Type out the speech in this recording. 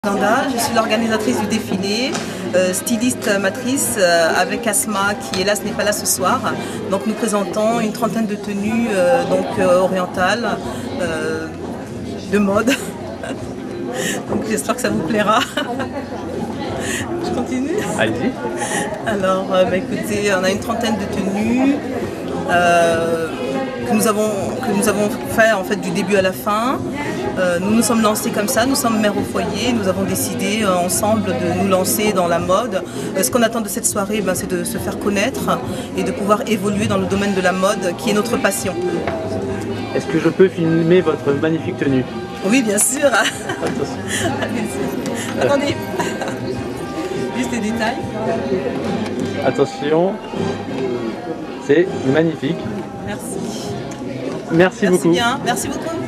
Nanda, je suis l'organisatrice du défilé, styliste matrice avec Asma qui hélas n'est pas là ce soir. Donc nous présentons une trentaine de tenues orientales, de mode. Donc j'espère que ça vous plaira. Je continue? Allez-y. Alors écoutez, on a une trentaine de tenues que nous avons fait en fait du début à la fin. Nous nous sommes lancés comme ça, nous sommes mères au foyer, nous avons décidé ensemble de nous lancer dans la mode. Ce qu'on attend de cette soirée, c'est de se faire connaître et de pouvoir évoluer dans le domaine de la mode qui est notre passion. Est-ce que je peux filmer votre magnifique tenue? Oui, bien sûr. Attention. Attendez. Juste des détails. Attention. C'est magnifique. Merci. Merci beaucoup. Bien. Merci beaucoup.